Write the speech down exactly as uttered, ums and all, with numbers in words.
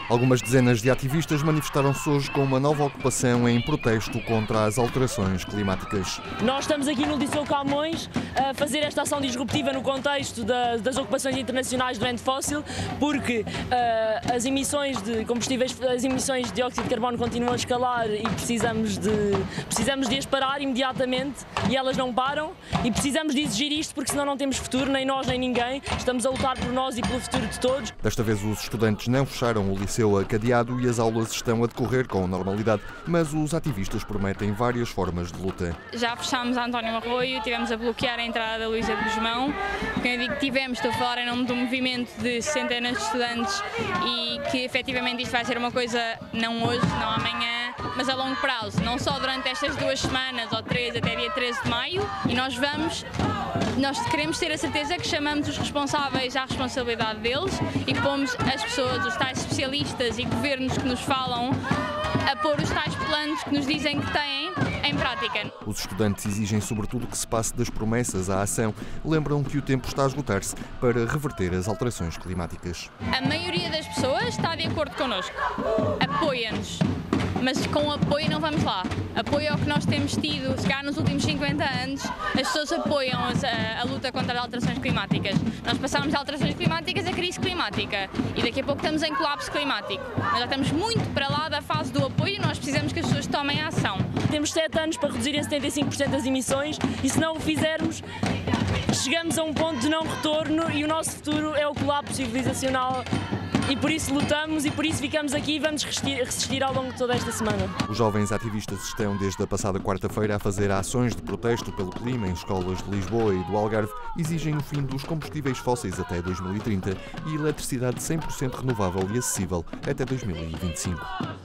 Algumas dezenas de ativistas manifestaram-se hoje com uma nova ocupação em protesto contra as alterações climáticas. Nós estamos aqui no Liceu Camões a fazer esta ação disruptiva no contexto da, das ocupações internacionais do vento fóssil, porque uh, as emissões de combustíveis, as emissões de dióxido de carbono continuam a escalar e precisamos de, precisamos de as parar imediatamente, e elas não param, e precisamos de exigir isto porque senão não temos futuro, nem nós nem ninguém. Estamos a lutar por nós e pelo futuro de todos. Desta vez os estudantes não fecharam o liceu a cadeado e as aulas estão a decorrer com normalidade, mas os ativistas prometem várias formas de luta. Já fechámos a António Arroio, tivemos a bloquear a entrada da Luísa de Guzmão. Quando eu digo que tivemos, estou a falar em nome de um movimento de centenas de estudantes e que efetivamente isto vai ser uma coisa não hoje, não amanhã, mas a longo prazo, não só durante estas duas semanas ou três até dia treze de maio, e nós vamos, nós queremos ter a certeza que chamamos os responsáveis à responsabilidade deles e que pomos as pessoas, os tais especialistas e governos que nos falam a pôr os tais planos que nos dizem que têm em prática. Os estudantes exigem sobretudo que se passe das promessas à ação. Lembram que o tempo está a esgotar-se para reverter as alterações climáticas. A maioria das pessoas está de acordo connosco, apoia-nos, mas com apoio não vamos lá. Apoio ao que nós temos tido, se calhar nos últimos cinquenta anos, as pessoas apoiam a, a luta contra as alterações climáticas. Nós passámos de alterações climáticas a crise climática e daqui a pouco estamos em colapso climático. Nós já estamos muito para lá da fase do apoio e nós precisamos que as pessoas tomem a ação. Temos sete anos para reduzir em setenta e cinco por cento as emissões e se não o fizermos, chegamos a um ponto de não retorno e o nosso futuro é o colapso civilizacional. E por isso lutamos e por isso ficamos aqui e vamos resistir, resistir ao longo de toda esta semana. Os jovens ativistas estão desde a passada quarta-feira a fazer ações de protesto pelo clima em escolas de Lisboa e do Algarve. Exigem o fim dos combustíveis fósseis até dois mil e trinta e eletricidade cem por cento renovável e acessível até dois mil e vinte e cinco.